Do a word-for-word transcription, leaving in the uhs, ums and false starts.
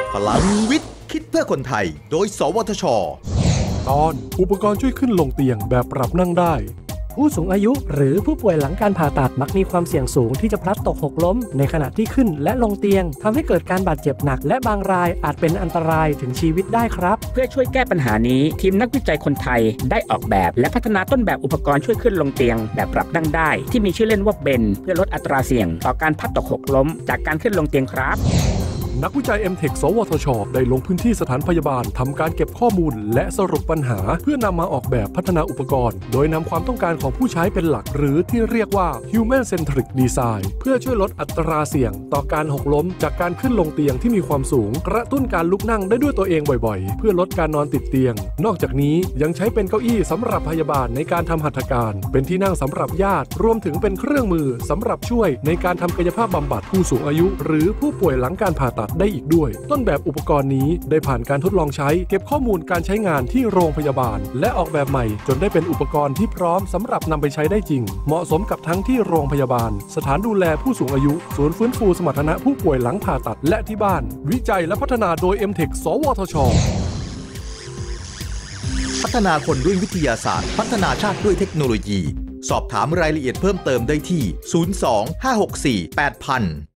พลังวิทย์คิดเพื่อคนไทยโดยสวทช. ตอนอุปกรณ์ช่วยขึ้นลงเตียงแบบปรับนั่งได้ผู้สูงอายุหรือผู้ป่วยหลังการผ่าตัดมักมีความเสี่ยงสูงที่จะพลัดตกหกล้มในขณะที่ขึ้นและลงเตียงทำให้เกิดการบาดเจ็บหนักและบางรายอาจเป็นอันตรายถึงชีวิตได้ครับเพื่อช่วยแก้ปัญหานี้ทีมนักวิจัยคนไทยได้ออกแบบและพัฒนาต้นแบบอุปกรณ์ช่วยขึ้นลงเตียงแบบปรับนั่งได้ที่มีชื่อเล่นว่าเบนเพื่อลดอัตราเสี่ยงต่อการพลัดตกหกล้มจากการขึ้นลงเตียงครับนักวิจัย เอ็ม เทค สวทช.ได้ลงพื้นที่สถานพยาบาลทำการเก็บข้อมูลและสรุปปัญหาเพื่อนำมาออกแบบพัฒนาอุปกรณ์โดยนำความต้องการของผู้ใช้เป็นหลักหรือที่เรียกว่า Human Centric Design เพื่อช่วยลดอัตราเสี่ยงต่อการหกล้มจากการขึ้นลงเตียงที่มีความสูงกระตุ้นการลุกนั่งได้ด้วยตัวเองบ่อยๆเพื่อลดการนอนติดเตียงนอกจากนี้ยังใช้เป็นเก้าอี้สำหรับพยาบาลในการทำหัตถการเป็นที่นั่งสำหรับญาติรวมถึงเป็นเครื่องมือสำหรับช่วยในการทำกายภาพบำบัดผู้สูงอายุหรือผู้ป่วยหลังการผ่าตัดได้อีกด้วยต้นแบบอุปกรณ์นี้ได้ผ่านการทดลองใช้เก็บข้อมูลการใช้งานที่โรงพยาบาลและออกแบบใหม่จนได้เป็นอุปกรณ์ที่พร้อมสำหรับนำไปใช้ได้จริงเหมาะสมกับทั้งที่โรงพยาบาลสถานดูแลผู้สูงอายุศูนย์ฟื้นฟูสมรรถนะผู้ป่วยหลังผ่าตัดและที่บ้านวิจัยและพัฒนาโดย เอ็ม เทค สวทช. พัฒนาคนด้วยวิทยาศาสตร์พัฒนาชาติด้วยเทคโนโลยีสอบถามรายละเอียดเพิ่มเติมได้ที่ศูนย์ สอง ห้า หก สี่ แปด ศูนย์ ศูนย์